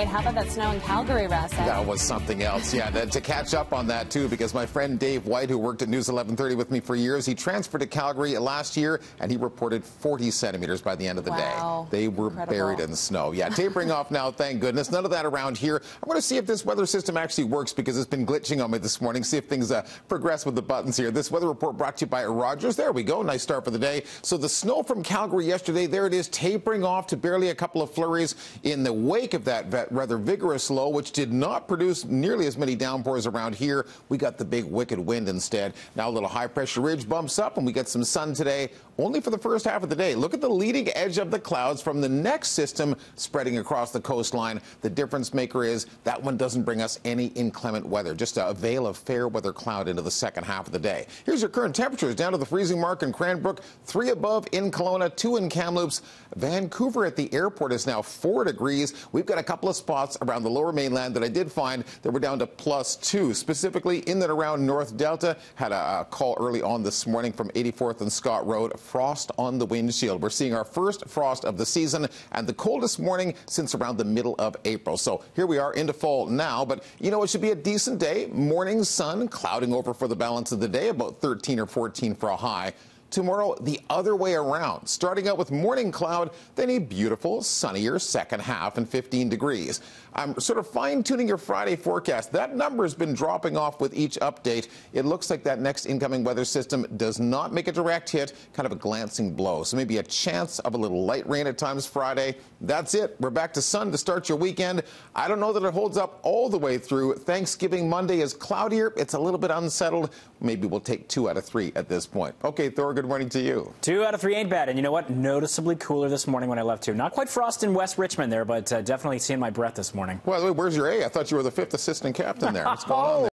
tonight. How about that snow in Calgary, Russ? That was something else. Yeah, to catch up on that, too, because my friend Dave White, who worked at News 1130 with me for years, he transferred to Calgary last year, and he reported 40 centimeters by the end of the day. They were buried in snow. Yeah, tapering off now, thank goodness. None of that around here. I'm going to see if this weather system actually works, because it's been glitching on me this morning. See if things progress with the buttons here. This weather report brought to you by Rogers. There we go. Nice start for the day. So the snow from Calgary yesterday, there it is, tapering off to barely a couple of flurries in the wake of that rather vigorous low, which did not produce nearly as many downpours around here. We got the big wicked wind instead. Now a little high pressure ridge bumps up, and we get some sun today, only for the first half of the day. Look at the leading edge of the clouds from the next system spreading across the coastline. The difference maker is that one doesn't bring us any inclement weather, just a veil of fair weather cloud into the second half of the day. Here's your current temperatures down to the freezing mark in Cranbrook, 3 above in Kelowna, 2 in Kamloops. Vancouver at the airport is now 4 degrees. We've got a couple of spots around the lower mainland that I did find that were down to +2, specifically in and around North Delta. Had a call early on this morning from 84th and Scott Road. Frost on the windshield. We're seeing our first frost of the season and the coldest morning since around the middle of April. So here we are into fall now, but you know, it should be a decent day. Morning sun clouding over for the balance of the day, about 13 or 14 for a high. Tomorrow, the other way around, starting out with morning cloud, then a beautiful, sunnier second half and 15 degrees. I'm sort of fine-tuning your Friday forecast. That number has been dropping off with each update. It looks like that next incoming weather system does not make a direct hit, kind of a glancing blow. So maybe a chance of a little light rain at times Friday. That's it. We're back to sun to start your weekend. I don't know that it holds up all the way through. Thanksgiving Monday is cloudier. It's a little bit unsettled. Maybe we'll take 2 out of 3 at this point. Okay, Thor, good morning to you. 2 out of 3 ain't bad. And you know what? Noticeably cooler this morning when I left, too. Not quite frost in West Richmond there, but definitely seeing my breath this morning. Well, where's your A? I thought you were the 5th assistant captain there. What's going on there?